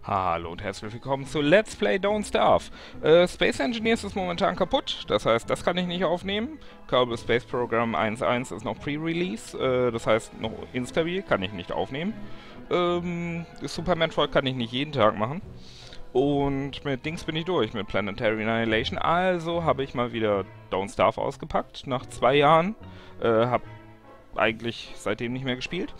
Hallo und herzlich willkommen zu Let's Play Don't Starve. Space Engineers ist momentan kaputt, das heißt, das kann ich nicht aufnehmen. Kerbal Space Program 1.1 ist noch Pre-Release, das heißt noch instabil, kann ich nicht aufnehmen. Super Metroid kann ich nicht jeden Tag machen. Und mit Dings bin ich durch, mit Planetary Annihilation. Also habe ich mal wieder Don't Starve ausgepackt, nach 2 Jahren. Hab eigentlich seitdem nicht mehr gespielt.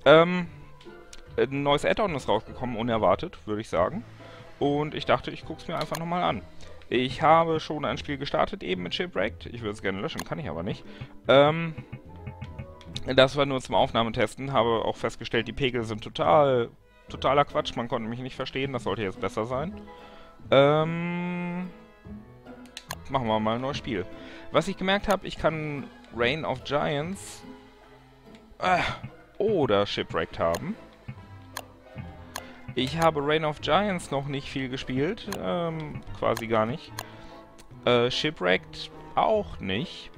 Ein neues Add-on ist rausgekommen, unerwartet, würde ich sagen. Und ich dachte, ich gucke es mir einfach nochmal an. Ich habe schon ein Spiel gestartet, eben mit Shipwrecked. Ich würde es gerne löschen, kann ich aber nicht. Das war nur zum Aufnahmetesten. Habe auch festgestellt, die Pegel sind totaler Quatsch. Man konnte mich nicht verstehen, das sollte jetzt besser sein. Machen wir mal ein neues Spiel. Was ich gemerkt habe, ich kann Reign of Giants oder Shipwrecked haben. Ich habe Reign of Giants noch nicht viel gespielt, quasi gar nicht. Shipwrecked auch nicht.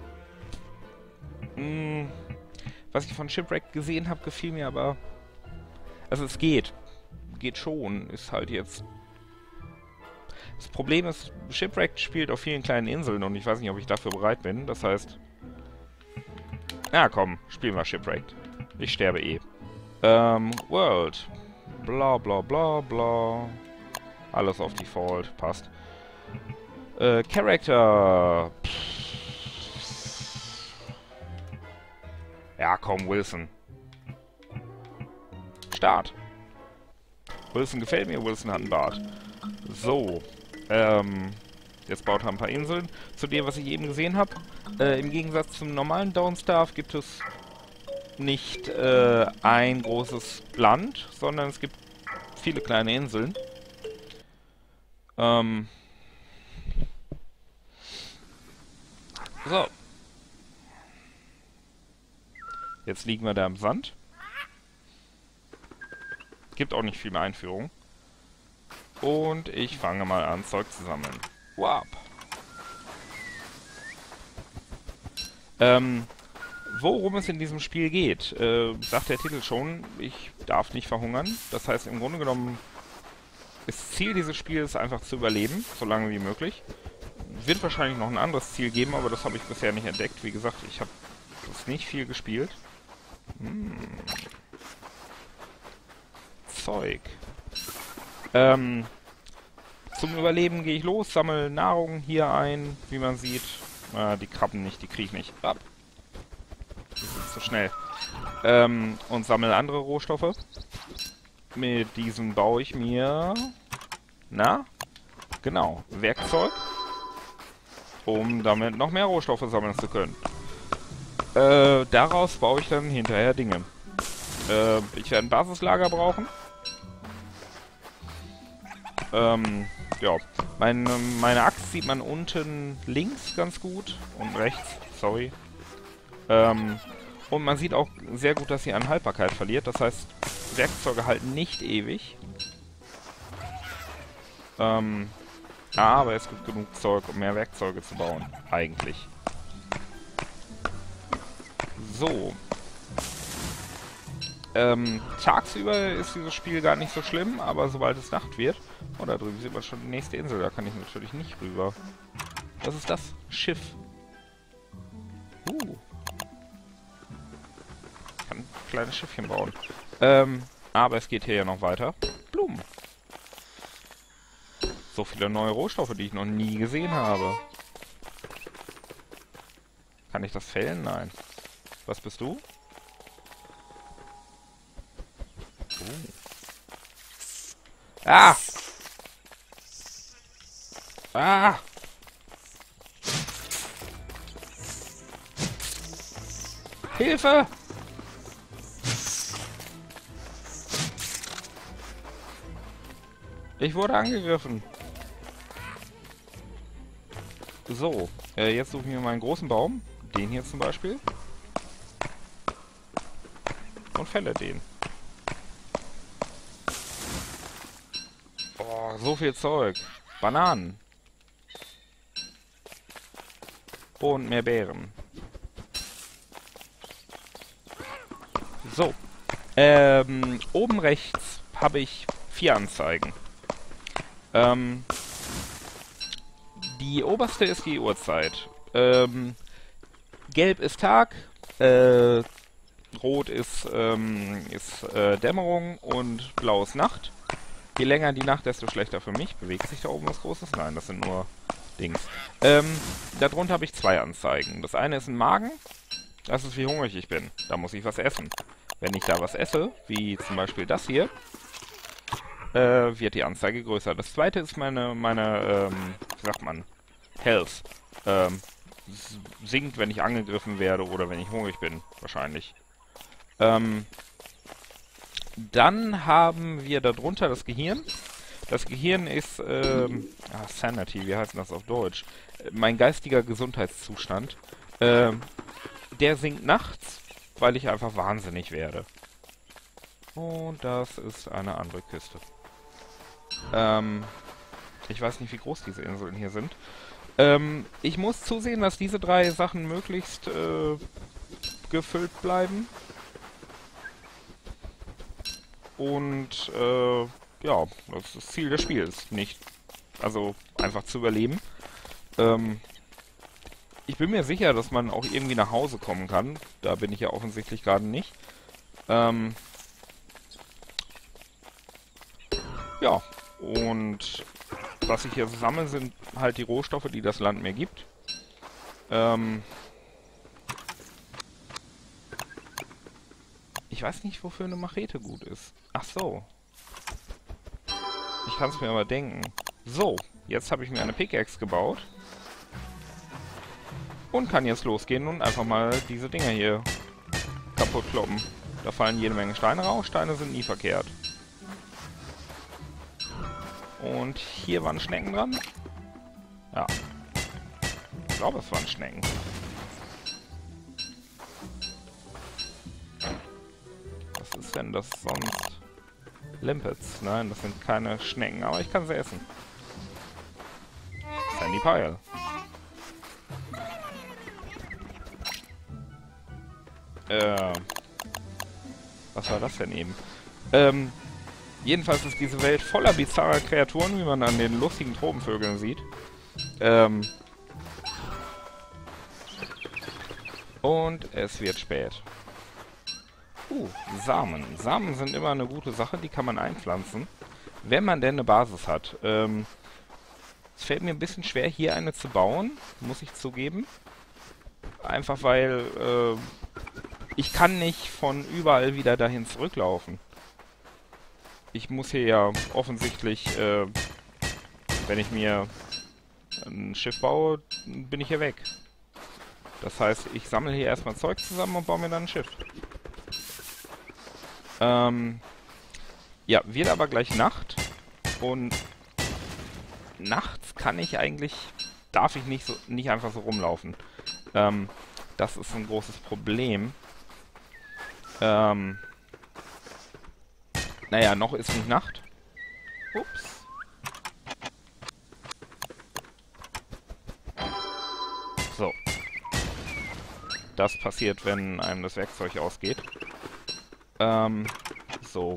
Was ich von Shipwrecked gesehen habe, gefiel mir aber... Also es geht. Geht schon, ist halt jetzt... Das Problem ist, Shipwrecked spielt auf vielen kleinen Inseln und ich weiß nicht, ob ich dafür bereit bin. Das heißt... Ja komm, spielen wir Shipwrecked. Ich sterbe eh. World... Bla bla bla bla. Alles auf Default, passt. Character. Ja, komm, Wilson. Start. Wilson gefällt mir, Wilson hat einen Bart. So. Jetzt baut er ein paar Inseln. Zu dem, was ich eben gesehen habe. Im Gegensatz zum normalen Don't Starve gibt es nicht ein großes Land, sondern es gibt viele kleine Inseln. So. Jetzt liegen wir da im Sand. Gibt auch nicht viel mehr Einführung. Und ich fange mal an, Zeug zu sammeln. Wow. Worum es in diesem Spiel geht, sagt der Titel schon, ich darf nicht verhungern. Das heißt, im Grunde genommen, das Ziel dieses Spiels ist einfach zu überleben, so lange wie möglich. Wird wahrscheinlich noch ein anderes Ziel geben, aber das habe ich bisher nicht entdeckt. Wie gesagt, ich habe das nicht viel gespielt. Zeug. Zum Überleben gehe ich los, sammle Nahrung hier ein, wie man sieht. Die Krabben nicht, die kriege ich nicht. Ab. Das ist zu schnell. Und sammle andere Rohstoffe. Mit diesem baue ich mir... Na? Genau. Werkzeug. Um damit noch mehr Rohstoffe sammeln zu können. Daraus baue ich dann hinterher Dinge. Ich werde ein Basislager brauchen. Ja. Meine Axt sieht man unten links ganz gut. Und rechts. Sorry. Und man sieht auch sehr gut, dass sie an Haltbarkeit verliert. Das heißt, Werkzeuge halten nicht ewig. Aber es gibt genug Zeug, um mehr Werkzeuge zu bauen. Eigentlich. So. Tagsüber ist dieses Spiel gar nicht so schlimm, aber sobald es Nacht wird... Oh, da drüben sieht man schon die nächste Insel. Da kann ich natürlich nicht rüber. Was ist das? Schiff. Kann ein kleines Schiffchen bauen. Aber es geht hier ja noch weiter. Blumen. So viele neue Rohstoffe, die ich noch nie gesehen habe. Kann ich das fällen? Nein. Was bist du? Ah! Ah! Hilfe! Ich wurde angegriffen. So, jetzt suche ich mir mal einen großen Baum. Den hier zum Beispiel. Und fälle den. Oh, so viel Zeug. Bananen. Und mehr Beeren. So. Oben rechts habe ich 4 Anzeigen. Die oberste ist die Uhrzeit. Gelb ist Tag, Rot ist Dämmerung und Blau ist Nacht. Je länger die Nacht, desto schlechter für mich. Bewegt sich da oben was Großes? Nein, das sind nur Dings. Darunter habe ich 2 Anzeigen. Das eine ist ein Magen. Das ist, wie hungrig ich bin. Da muss ich was essen. Wenn ich da was esse, wie zum Beispiel das hier, wird die Anzeige größer. Das zweite ist meine wie sagt man, Health. Sinkt, wenn ich angegriffen werde oder wenn ich hungrig bin, wahrscheinlich. Dann haben wir darunter das Gehirn. Das Gehirn ist, Sanity, wie heißt das auf Deutsch? Mein geistiger Gesundheitszustand. Der sinkt nachts, weil ich einfach wahnsinnig werde. Und das ist eine andere Küste. Ich weiß nicht, wie groß diese Inseln hier sind. Ich muss zusehen, dass diese 3 Sachen möglichst gefüllt bleiben. Und ja, das ist das Ziel des Spiels. Nicht, also einfach zu überleben. Ich bin mir sicher, dass man auch irgendwie nach Hause kommen kann. Da bin ich ja offensichtlich gerade nicht. Ja, und was ich hier sammle, sind halt die Rohstoffe, die das Land mir gibt. Ich weiß nicht, wofür eine Machete gut ist. Ach so. Ich kann es mir aber denken. So, jetzt habe ich mir eine Pickaxe gebaut. Und kann jetzt losgehen und einfach mal diese Dinger hier kaputt kloppen. Da fallen jede Menge Steine raus. Steine sind nie verkehrt. Und hier waren Schnecken dran. Ja. Ich glaube, es waren Schnecken. Was ist denn das sonst? Limpets. Nein, das sind keine Schnecken, aber ich kann sie essen. Sandy Pile. Was war das denn eben? Jedenfalls ist diese Welt voller bizarrer Kreaturen, wie man an den lustigen Tropenvögeln sieht. Und es wird spät. Samen. Samen sind immer eine gute Sache, die kann man einpflanzen. Wenn man denn eine Basis hat. Es fällt mir ein bisschen schwer, hier eine zu bauen, muss ich zugeben. Einfach weil ich kann nicht von überall wieder dahin zurücklaufen. Ich muss hier ja offensichtlich, wenn ich mir ein Schiff baue, bin ich hier weg. Das heißt, ich sammle hier erstmal Zeug zusammen und baue mir dann ein Schiff. Ja, wird aber gleich Nacht. Und nachts kann ich eigentlich, darf ich nicht einfach so rumlaufen. Das ist ein großes Problem. Naja, noch ist nicht Nacht. Ups. So. Das passiert, wenn einem das Werkzeug ausgeht. So.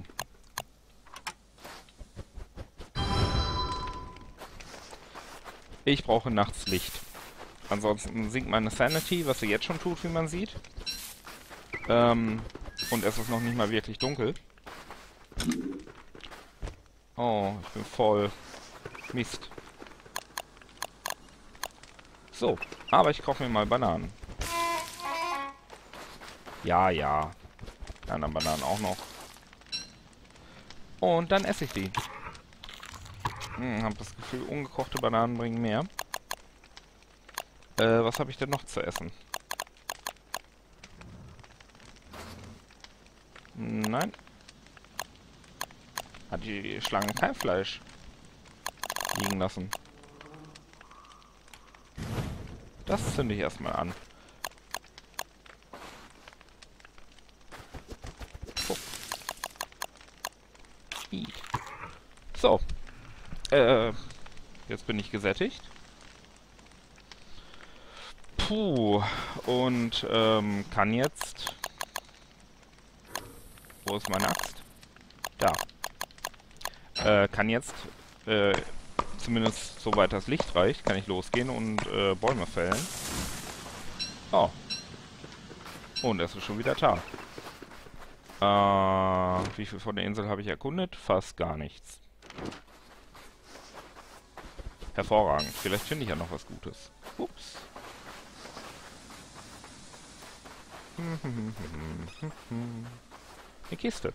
Ich brauche nachts Licht. Ansonsten sinkt meine Sanity, was sie jetzt schon tut, wie man sieht. Und es ist noch nicht mal wirklich dunkel. Oh, ich bin voll. Mist. So, aber ich kaufe mir mal Bananen. Ja, ja. Die anderen Bananen auch noch. Und dann esse ich die. Hab das Gefühl, ungekochte Bananen bringen mehr. Was habe ich denn noch zu essen? Nein. Hat die Schlange kein Fleisch liegen lassen. Das zünde ich erstmal an. Oh. So. Jetzt bin ich gesättigt. Puh. Und kann jetzt... Wo ist meine Axt? Da. Kann jetzt, zumindest soweit das Licht reicht, kann ich losgehen und Bäume fällen. Oh. Und es ist schon wieder Tag. Wie viel von der Insel habe ich erkundet? Fast gar nichts. Hervorragend. Vielleicht finde ich ja noch was Gutes. Ups. Eine Kiste.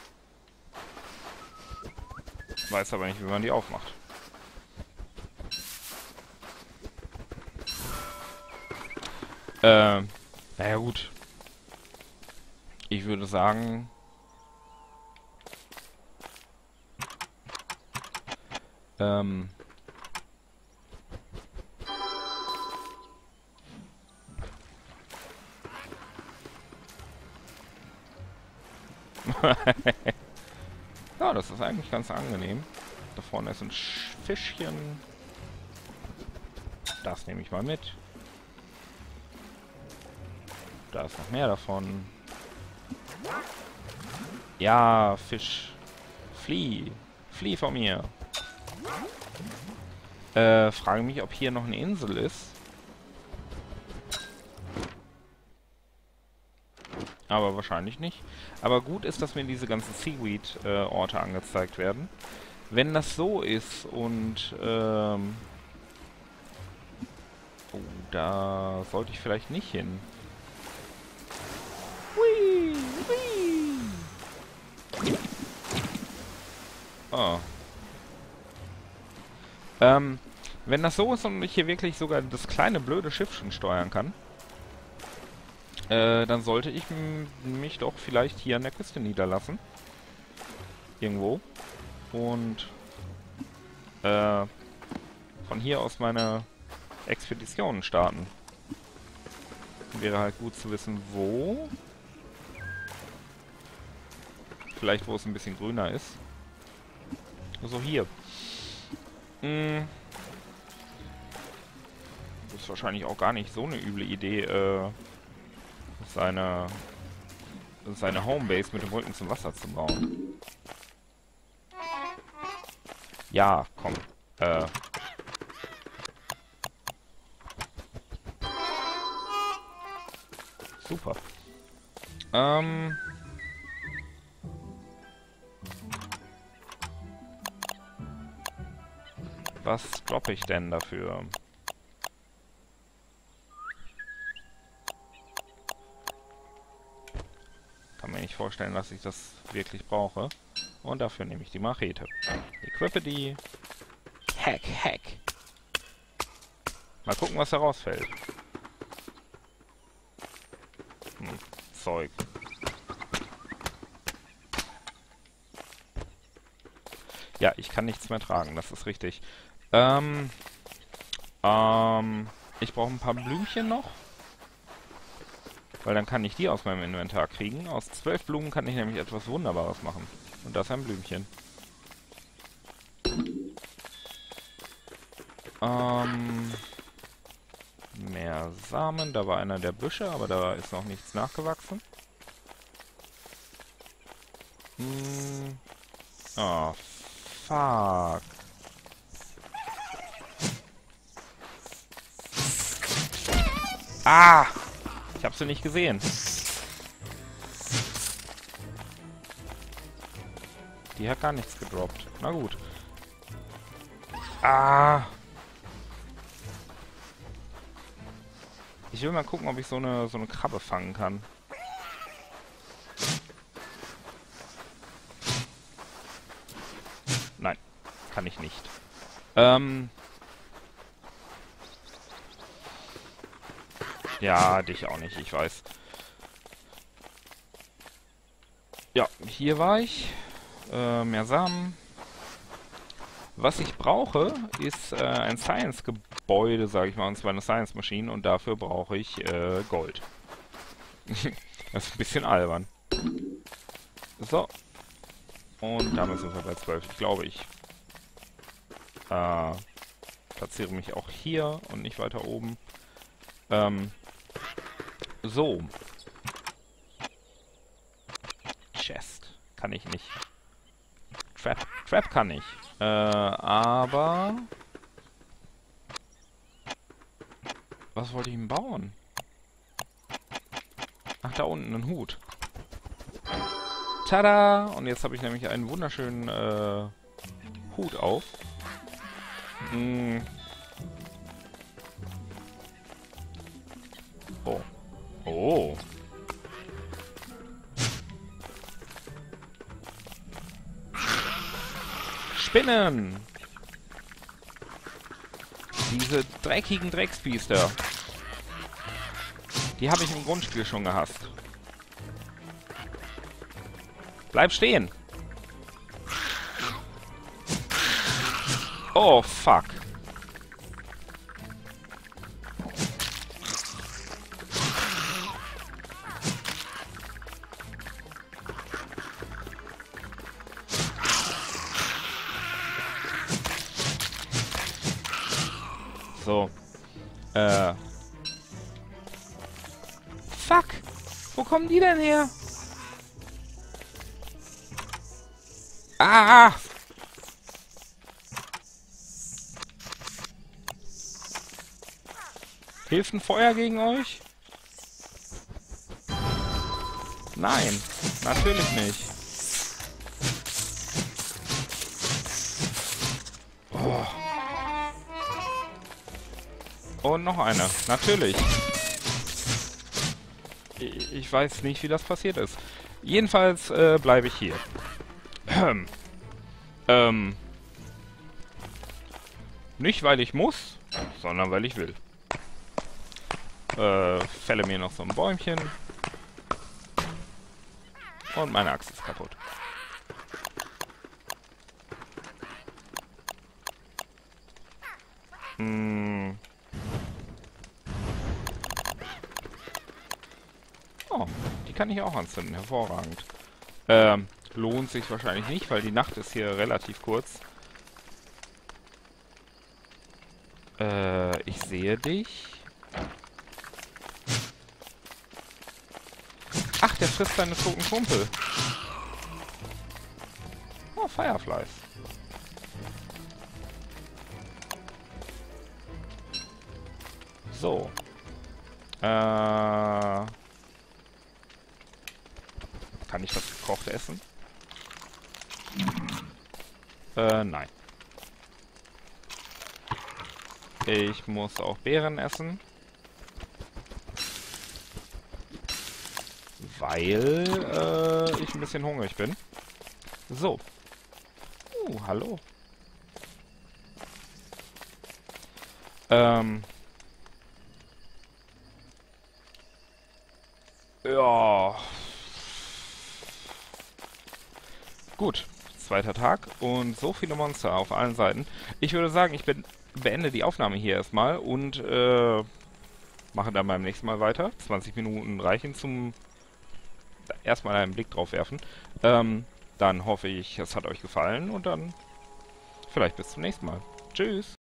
Weiß aber nicht, wie man die aufmacht. Naja gut. Ich würde sagen... Ja, das ist eigentlich ganz angenehm. Da vorne ist ein Fischchen. Das nehme ich mal mit. Da ist noch mehr davon. Ja, Fisch. Flieh. Flieh von mir. Frage mich, ob hier noch eine Insel ist. Aber wahrscheinlich nicht. Aber gut ist, dass mir diese ganzen Seaweed-Orte angezeigt werden. Wenn das so ist und, oh, da sollte ich vielleicht nicht hin. Hui, hui. Oh. Wenn das so ist und ich hier wirklich sogar das kleine blöde Schiffchen steuern kann, dann sollte ich mich doch vielleicht hier an der Küste niederlassen. Irgendwo. Und von hier aus meine Expeditionen starten. Wäre halt gut zu wissen, wo. Vielleicht, wo es ein bisschen grüner ist. Also hier. Das ist wahrscheinlich auch gar nicht so eine üble Idee, seine Homebase mit dem Rücken zum Wasser zu bauen. Ja, komm. Super. Was droppe ich denn dafür? Kann mir nicht vorstellen, dass ich das wirklich brauche. Und dafür nehme ich die Machete. Equippe die. Hack, hack. Mal gucken, was herausfällt. Zeug. Ja, ich kann nichts mehr tragen, das ist richtig. Ich brauche ein paar Blümchen noch. Weil dann kann ich die aus meinem Inventar kriegen. Aus 12 Blumen kann ich nämlich etwas Wunderbares machen. Und das ist ein Blümchen. Mehr Samen. Da war einer der Büsche, aber da ist noch nichts nachgewachsen. Oh, fuck. Ah! Ich hab sie nicht gesehen. Die hat gar nichts gedroppt. Na gut. Ah! Ich will mal gucken, ob ich so eine Krabbe fangen kann. Nein, kann ich nicht. Ja, dich auch nicht, ich weiß. Ja, hier war ich. Mehr Samen. Was ich brauche, ist ein Science-Gebäude, sage ich mal, und zwar eine Science-Maschine, und dafür brauche ich Gold. Das ist ein bisschen albern. So. Und damit sind wir bei 12, glaube ich. Platziere mich auch hier und nicht weiter oben. So. Chest. Kann ich nicht. Trap kann ich. Aber... Was wollte ich ihm bauen? Ach, da unten ein Hut. Tada! Und jetzt habe ich nämlich einen wunderschönen Hut auf. Oh. Oh. Spinnen! Diese dreckigen Drecksbiester. Die habe ich im Grundspiel schon gehasst. Bleib stehen! Oh, fuck. So. Fuck! Wo kommen die denn her? Ah! Hilft ein Feuer gegen euch? Nein, natürlich nicht. Oh. Und noch eine, natürlich. Ich weiß nicht, wie das passiert ist. Jedenfalls bleibe ich hier. Nicht, weil ich muss, sondern weil ich will. Fälle mir noch so ein Bäumchen. Und meine Axt ist kaputt. Oh, die kann ich auch anzünden. Hervorragend. Lohnt sich wahrscheinlich nicht, weil die Nacht ist hier relativ kurz. Ich sehe dich. Ach, der frisst seine toten Kumpel. Oh, Fireflies. So. Kann ich das gekocht essen? Nein. Ich muss auch Beeren essen. Weil ich ein bisschen hungrig bin. So. Hallo. Ja. Gut. Zweiter Tag und so viele Monster auf allen Seiten. Ich würde sagen, ich beende die Aufnahme hier erstmal und mache dann beim nächsten Mal weiter. 20 Minuten reichen zum erstmal einen Blick drauf werfen. Dann hoffe ich, es hat euch gefallen und dann vielleicht bis zum nächsten Mal. Tschüss!